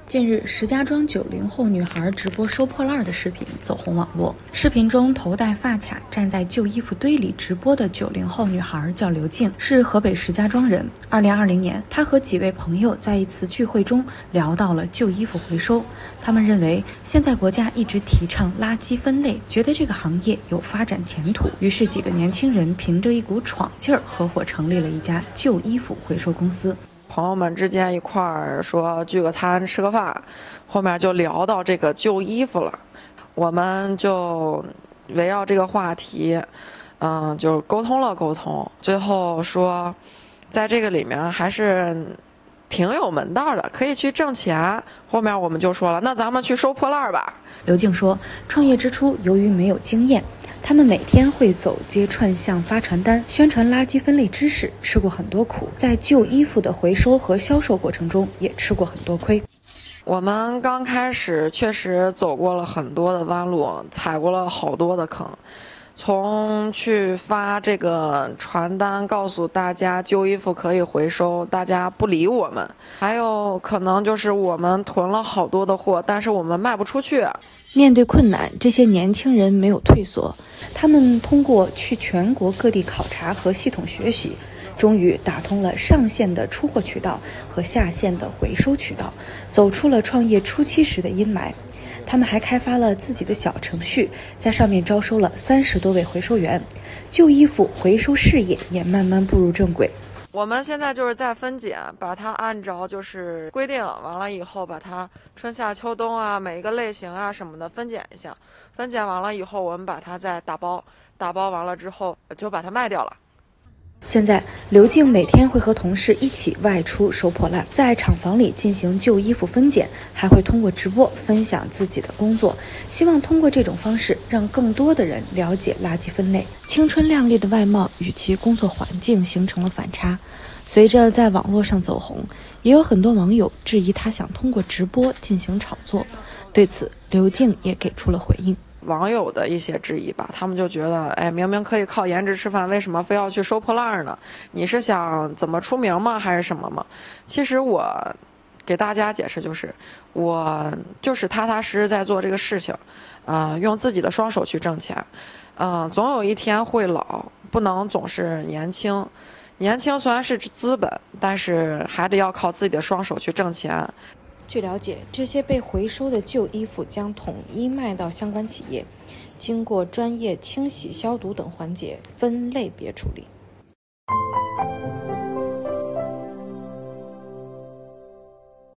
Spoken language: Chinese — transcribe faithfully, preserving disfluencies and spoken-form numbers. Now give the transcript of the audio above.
近日，石家庄九零后女孩直播收破烂的视频走红网络。视频中头戴发卡站在旧衣服堆里直播的九零后女孩叫刘静，是河北石家庄人。二零二零年，她和几位朋友在一次聚会中聊到了旧衣服回收。他们认为现在国家一直提倡垃圾分类，觉得这个行业有发展前途。于是几个年轻人凭着一股闯劲儿，合伙成立了一家旧衣服回收公司。 朋友们之间一块儿说聚个餐吃个饭，后面就聊到这个旧衣服了，我们就围绕这个话题，嗯，就沟通了沟通，最后说，在这个里面还是挺有门道的，可以去挣钱。后面我们就说了，那咱们去收破烂吧。 刘静说，创业之初由于没有经验，他们每天会走街串巷发传单，宣传垃圾分类知识，吃过很多苦，在旧衣服的回收和销售过程中也吃过很多亏。 我们刚开始确实走过了很多的弯路，踩过了好多的坑，从去发这个传单告诉大家旧衣服可以回收，大家不理我们，还有可能就是我们囤了好多的货，但是我们卖不出去。 面对困难，这些年轻人没有退缩，他们通过去全国各地考察和系统学习，终于打通了上线的出货渠道和下线的回收渠道，走出了创业初期时的阴霾。他们还开发了自己的小程序，在上面招收了三十多位回收员，旧衣服回收事业也慢慢步入正轨。 我们现在就是在分拣，把它按照就是规定，完了以后把它春夏秋冬啊，每一个类型啊什么的分拣一下，分拣完了以后，我们把它再打包，打包完了之后就把它卖掉了。 现在，刘静每天会和同事一起外出收破烂，在厂房里进行旧衣服分拣，还会通过直播分享自己的工作，希望通过这种方式让更多的人了解垃圾分类。青春靓丽的外貌与其工作环境形成了反差，随着在网络上走红，也有很多网友质疑他想通过直播进行炒作。对此，刘静也给出了回应。 网友的一些质疑吧，他们就觉得，哎，明明可以靠颜值吃饭，为什么非要去收破烂呢？你是想怎么出名吗？还是什么吗？其实我给大家解释就是，我就是踏踏实实在做这个事情，呃，用自己的双手去挣钱，嗯、呃，总有一天会老，不能总是年轻。年轻虽然是资本，但是还得要靠自己的双手去挣钱。 据了解，这些被回收的旧衣服将统一卖到相关企业，经过专业清洗、消毒等环节分类别处理。